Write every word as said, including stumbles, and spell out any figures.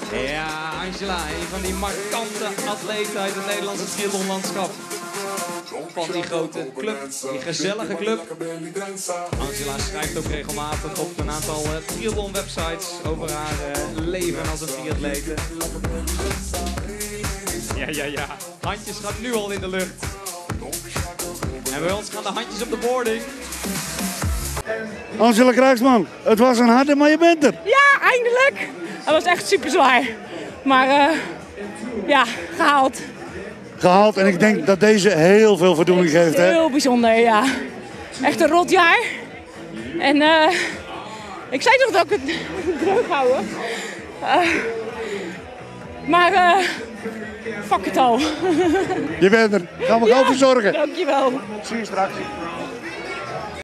Ja, Angela, een van die markante atleten uit het Nederlandse triathlonlandschap. Van die grote club, die gezellige club. Angela schrijft ook regelmatig op een aantal uh, triathlon-websites over haar uh, leven als een triatlete. Ja, ja, ja. Handjes gaat nu al in de lucht. En bij ons gaan de handjes op de boarding. Angela Krijgsman, het was een harde, maar je bent er. Ja, eindelijk. Dat was echt super zwaar. Maar uh, ja, gehaald. Gehaald en ik denk dat deze heel veel voldoening geeft. Hè? Heel bijzonder, ja. Echt een rot jaar. En uh, ik zei toch dat ik het droog houden. Uh, maar uh, fuck het al. Je bent er. Gaan we gauw Ja, verzorgen. dankjewel. Zie je straks.